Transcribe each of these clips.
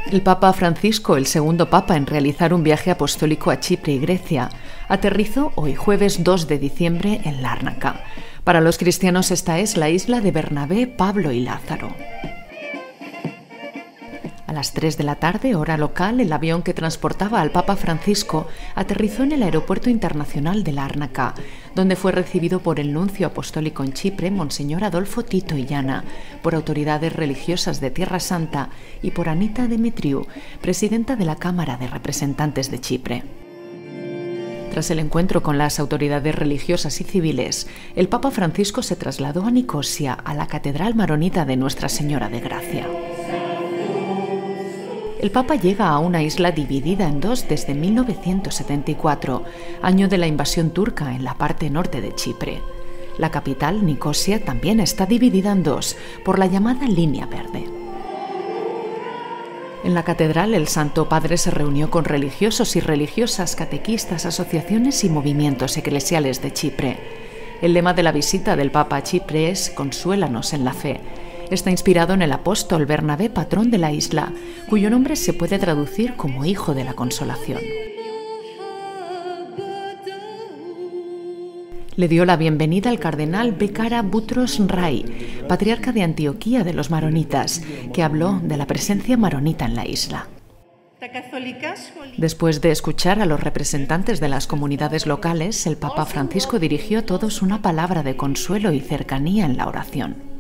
El Papa Francisco, el segundo Papa en realizar un viaje apostólico a Chipre y Grecia, aterrizó hoy jueves 2 de diciembre en Lárnaca. Para los cristianos esta es la isla de Bernabé, Pablo y Lázaro. A las 3 de la tarde, hora local, el avión que transportaba al Papa Francisco aterrizó en el Aeropuerto Internacional de Lárnaca, donde fue recibido por el nuncio apostólico en Chipre, Monseñor Adolfo Tito Illana, por autoridades religiosas de Tierra Santa y por Anita Demetriou, presidenta de la Cámara de Representantes de Chipre. Tras el encuentro con las autoridades religiosas y civiles, el Papa Francisco se trasladó a Nicosia, a la Catedral Maronita de Nuestra Señora de Gracia. El Papa llega a una isla dividida en dos desde 1974, año de la invasión turca en la parte norte de Chipre. La capital, Nicosia, también está dividida en dos por la llamada Línea Verde. En la catedral, el Santo Padre se reunió con religiosos y religiosas, catequistas, asociaciones y movimientos eclesiales de Chipre. El lema de la visita del Papa a Chipre es «Consuélanos en la fe». Está inspirado en el apóstol Bernabé, patrón de la isla, cuyo nombre se puede traducir como Hijo de la Consolación. Le dio la bienvenida al cardenal Bekara Butros Rai, patriarca de Antioquía de los maronitas, que habló de la presencia maronita en la isla. Después de escuchar a los representantes de las comunidades locales, el Papa Francisco dirigió a todos una palabra de consuelo y cercanía en la oración.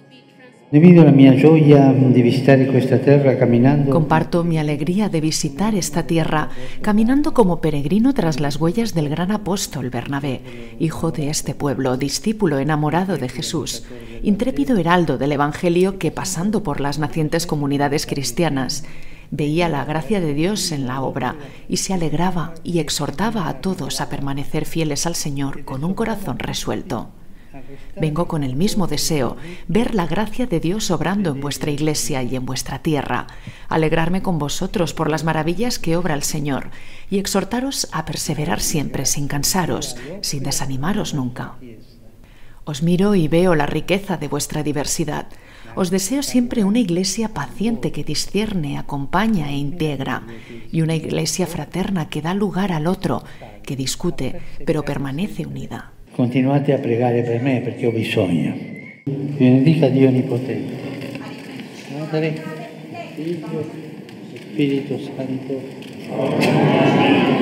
Comparto mi alegría de visitar esta tierra caminando como peregrino tras las huellas del gran apóstol Bernabé, hijo de este pueblo, discípulo enamorado de Jesús, intrépido heraldo del Evangelio que, pasando por las nacientes comunidades cristianas, veía la gracia de Dios en la obra y se alegraba y exhortaba a todos a permanecer fieles al Señor con un corazón resuelto. Vengo con el mismo deseo, ver la gracia de Dios obrando en vuestra iglesia y en vuestra tierra, alegrarme con vosotros por las maravillas que obra el Señor y exhortaros a perseverar siempre sin cansaros, sin desanimaros nunca. Os miro y veo la riqueza de vuestra diversidad. Os deseo siempre una iglesia paciente que discierne, acompaña e integra, y una iglesia fraterna que da lugar al otro, que discute, pero permanece unida. Continuate a pregare per me perché ho bisogno. Vi benedica Dio Onnipotente, Padre, Figlio, Spirito Santo.